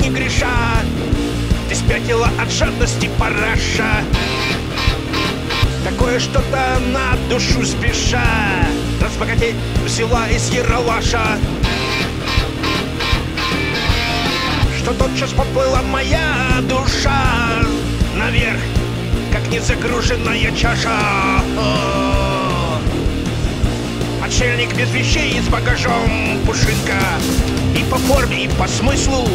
не греша. Ты спятила от жадности, параша. Такое что-то на душу спеша разбогатеть взяла из Ералаша, что тотчас поплыла моя душа наверх, как незагруженная чаша. Отшельник без вещей с багажом, пушинка и по форме, и по смыслу.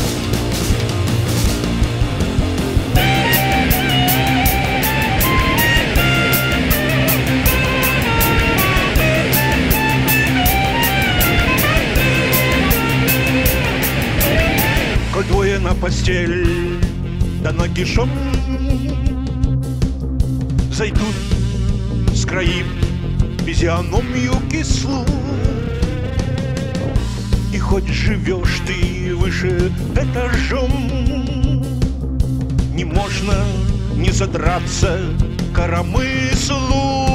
Коль двое на постель, да нагишом зайдут, скроим физиономию кислу. И хоть живешь ты выше этажом, не можно не задраться к коромыслу.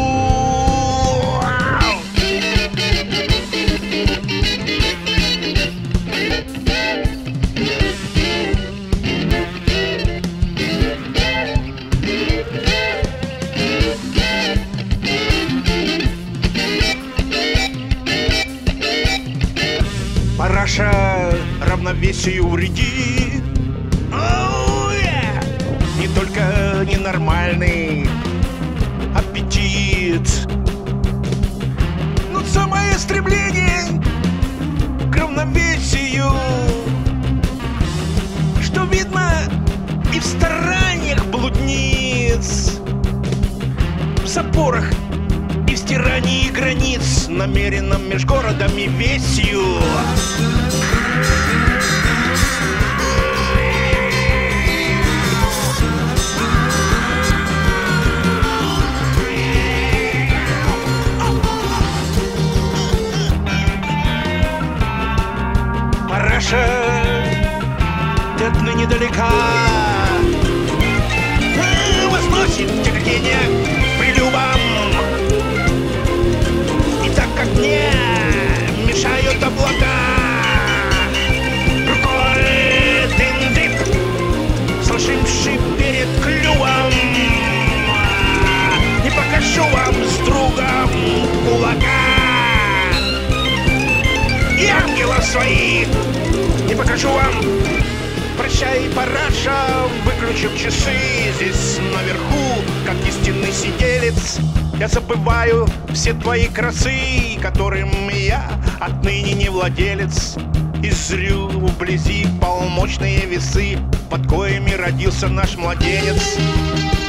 Параша равновесию вредит. Не только ненормальный аппетит, но самое стремление к равновесию, что видно и в стараниях блудниц, в запорах и в стирании границ, намеренном меж городом и весью. Параша, ты отныне далека, возносит тяготение прилюбом. И так как мне мешают облака, рукой дым-дым, сложивший перед клювом, не покажу вам с другом кулака. И ангелов своих не покажу вам. Прощай, параша, выключив часы. Здесь наверху, как истинный сиделец, я забываю все твои красы, которым я отныне не владелец. И зрю вблизи полночные весы, под коями родился наш младенец.